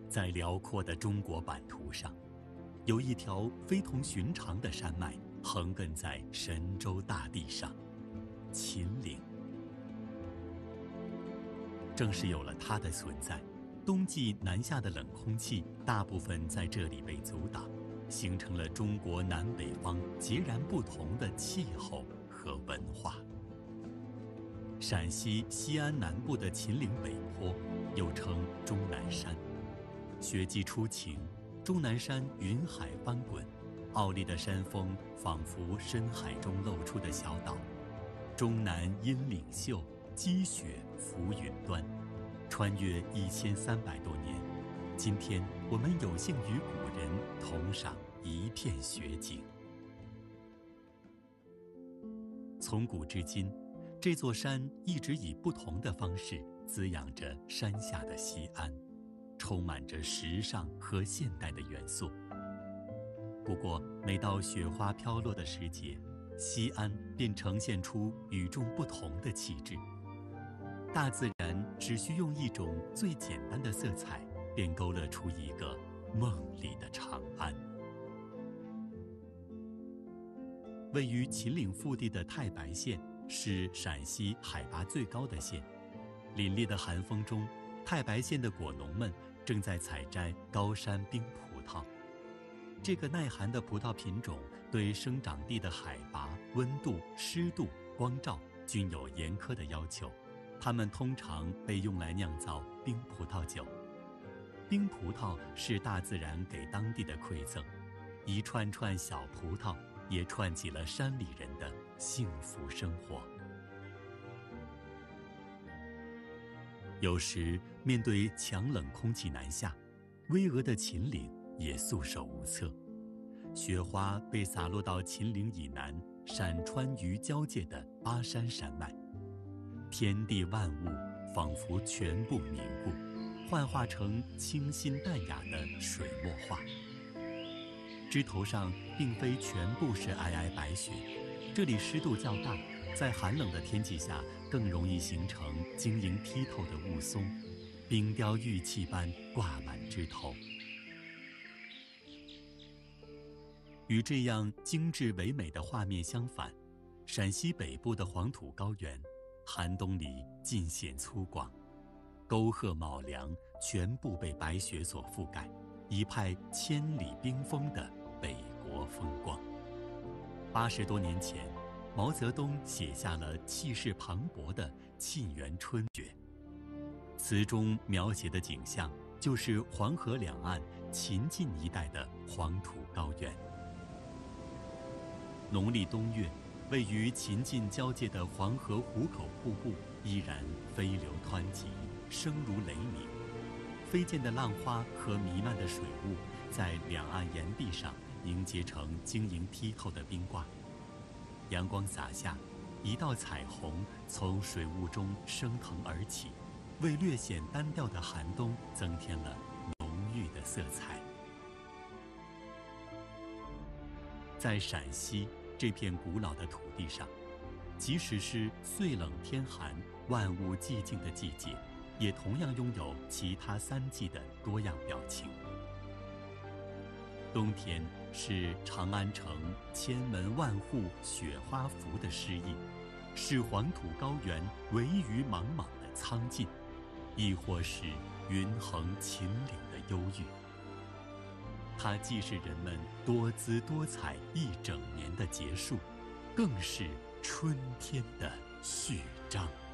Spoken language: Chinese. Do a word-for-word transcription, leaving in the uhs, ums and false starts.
在辽阔的中国版图上，有一条非同寻常的山脉横亘在神州大地上——秦岭。正是有了它的存在，冬季南下的冷空气大部分在这里被阻挡，形成了中国南北方截然不同的气候和文化。陕西西安南部的秦岭北坡，又称终南山。雪季初晴，终南山云海翻滚，傲立的山峰仿佛深海中露出的小岛。终南阴岭秀，积雪浮云端。穿越一千三百多年，今天我们有幸与古人同赏一片雪景。从古至今，这座山一直以不同的方式滋养着山下的西安，充满着时尚和现代的元素。不过，每到雪花飘落的时节，西安便呈现出与众不同的气质。大自然只需用一种最简单的色彩，便勾勒出一个梦里的长安。位于秦岭腹地的太白县是陕西海拔最高的县。凛冽的寒风中，太白县的果农们正在采摘高山冰葡萄。这个耐寒的葡萄品种对生长地的海拔、温度、湿度、光照均有严苛的要求，它们通常被用来酿造冰葡萄酒。冰葡萄是大自然给当地的馈赠，一串串小葡萄也串起了山里人的幸福生活。有时面对强冷空气南下，巍峨的秦岭也束手无策。雪花被洒落到秦岭以南陕川渝交界的巴山山脉，天地万物仿佛全部凝固，幻化成清新淡雅的水墨画。枝头上并非全部是皑皑白雪，这里湿度较大，在寒冷的天气下更容易形成晶莹剔透的雾凇，冰雕玉砌般挂满枝头。与这样精致唯美的画面相反，陕西北部的黄土高原寒冬里尽显粗犷，沟壑卯梁全部被白雪所覆盖，一派千里冰封的北国风光。八十多年前，毛泽东写下了气势磅礴的《沁园春雪》，词中描写的景象就是黄河两岸秦晋一带的黄土高原。农历冬月，位于秦晋交界的黄河壶口瀑布依然飞流湍急，声如雷鸣。飞溅的浪花和弥漫的水雾在两岸岩壁上凝结成晶莹剔透的冰挂。阳光洒下，一道彩虹从水雾中升腾而起，为略显单调的寒冬增添了浓郁的色彩。在陕西这片古老的土地上，即使是岁冷天寒、万物寂静的季节，也同样拥有其他三季的多样表情。冬天是长安城千门万户雪花服的诗意，是黄土高原惟余莽莽的苍劲，亦或是云横秦岭的忧郁。它既是人们多姿多彩一整年的结束，更是春天的序章。